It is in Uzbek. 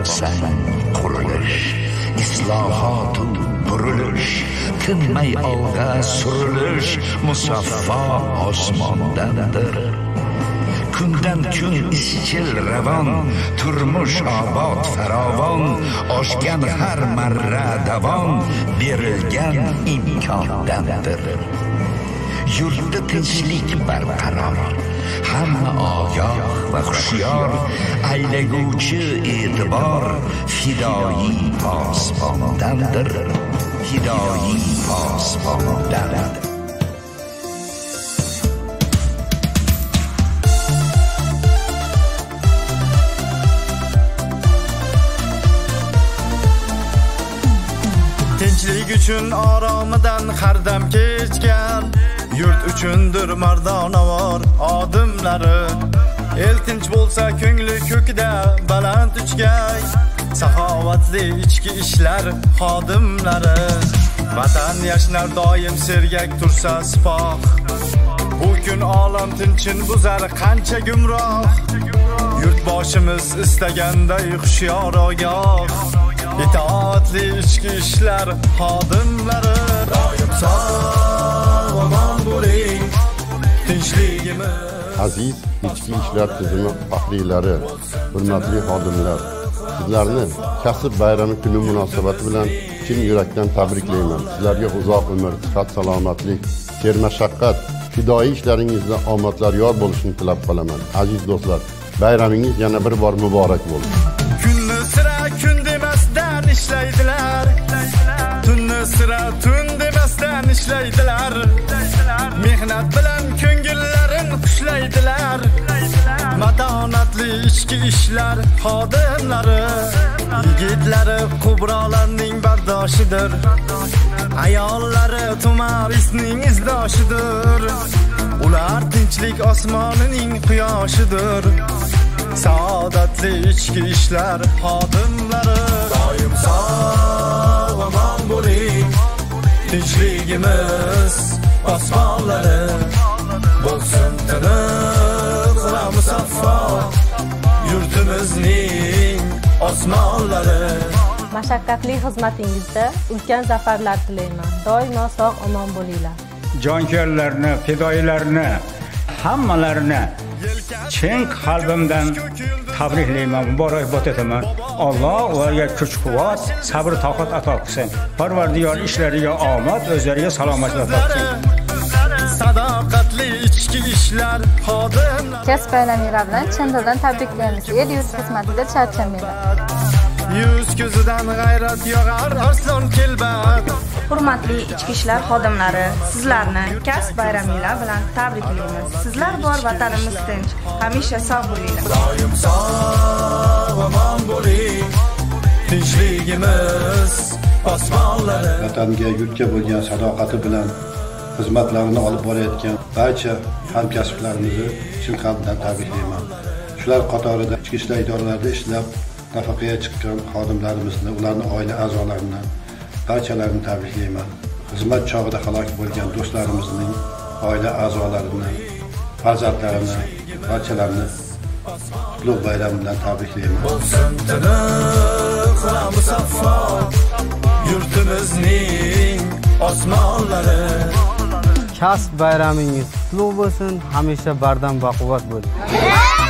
boqsang qurilish, islohot burilish, tinmay olg'a surilish musaffo osmondandir. Kundan kun izchil ravon, turmush obod farovon, oshgan har marra davon berilgan imkondandir. Yurtda tinchlik barqaror, hamma ogoh va hushyor, aylaguvchi e'tibor fidoyi posbondandir, fidoyi posbondandir. Tinchlik uchun oromidan har dam kechgan, yurt uchundir mardonavor odimlari. El tinch bo'lsa ko'ngli ko'kda baland uchgay, saxovatli ichki ishlar xodimlari. Vatan yashnar doim sergak tursa sipoh, bu kun olam tinchin buzar qancha gumroh. Yurtboshimiz istaganday hushyor ogoh, itoatli ichki ishlar xodimlari. Doim sog' omon bo'ling, tinchligimiz. Aziz ichki ishlar tizimi faxriylari, hurmatli xodimlar, sizlarni kasb bayrami kuni munosabati bilan chin yurakdan tabriklayman. Sizlarga uzoq umr, sihat, salomatlik, sermashaqqat, fidoyi ishlaringizda omadlar yor bo'lishini tilab qolaman. Aziz do'stlar, bayramingiz yana bir bor muborak bo'lsin. Kunni sira kun demasdan ishlaydilar, tunni sira tun demasdan ishlaydilar. Mehnat bilan ko'ngillarin qushlaydilar, matonatli ichki ishlar xodimlari. Yigitlari kubrolarning bardoshidir, ayollari tumarisning izdoshidir. Ular tinchlik osmonining quyoshidir, saodatli ichki ishlar xodimlari. Doim sog' omon bo'ling, tinchligimiz osmonlari bo'lsin tiniq va musaffo, yurtimizning osmonlari. Mashaqqatli xizmatingizda ulkan zafarlar tilayman. Doimo sog' omon bo'linglar. Jonkuyarlarni, fidoyilarni, hammalarini chin qalbimdan tabriklayman, muborakbod etaman. Alloh ularga kuch-quvvat, sabr-toqat ato qilsin. Parvardigor ishlariga omad, o'zlariga salomatlik ato qilsin. Sadoqatli ichki ishlar xodimlar. Kasb bayraminglar bilan chin dildan tabriklaymiz. El yurt xizmatida charchamanglar. Yuz ko'zidan g'ayrat yog'ar arslon kelbat. Hurmatli ichki ishlar xodimlari, sizlarni kasb bayraminglar bilan tabriklaymiz. Sizlar bor vatanimiz tinch, hamisha sog' bo'linglar. Doim sog' omon bo'ling, tinchligimiz osmonlari. Vatanga, yurtga bo'lgan sadoqati bilan xizmatlarini olib borayotgan barcha hamkasblarimizni chin qalbdan tabriklayman. Shular qatorida ichki ishlar idoralarida ishlab nafaqaga chiqqan xodimlarimizni, ularning oila a'zolarini, barchalarini tabriklayman. Xizmat chog'ida halok bo'lgan do'stlarimizning oila a'zolarini, farzandlarini, barchalarini qutlug' bayram bilan tabriklayman. Bo'lsin tiniq va musaffo, yurtimizning osmonlari. Kasb bayramingiz qutlug' bo'lsin, hamisha bardam baquvvat bo'ling.